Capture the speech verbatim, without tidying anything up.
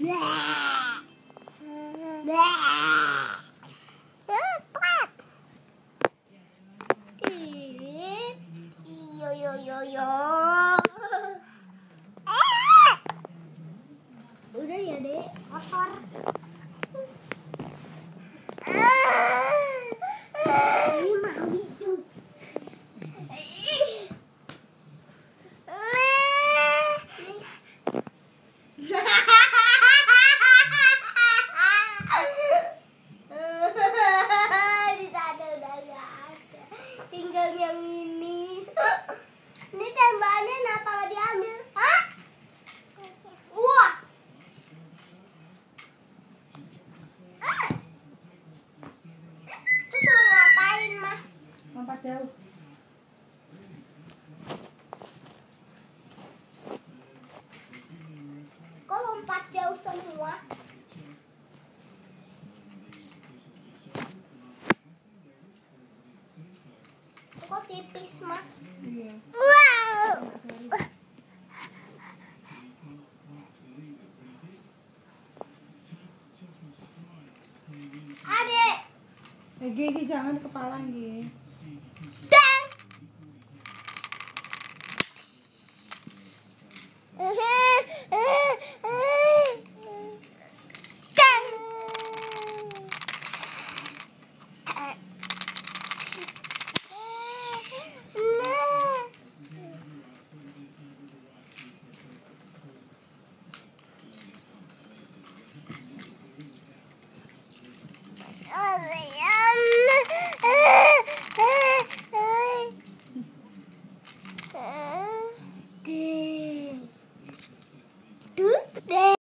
Yo yo yo yo. Udah ya, Dek. Kotor. Ini mau itu. Di sana udah gak ada. Tinggal yang ini. Ini tembakannya kenapa gak diambil? Hah? Wah. Terus lu ngapain, Mah? Lompat jauh. Kok lompat jauh semua? Kok tipis, Mah? Iya. Wow. Adek. Eh, Gigi jangan di kepala, Gigi. Dan. Tuh, deh.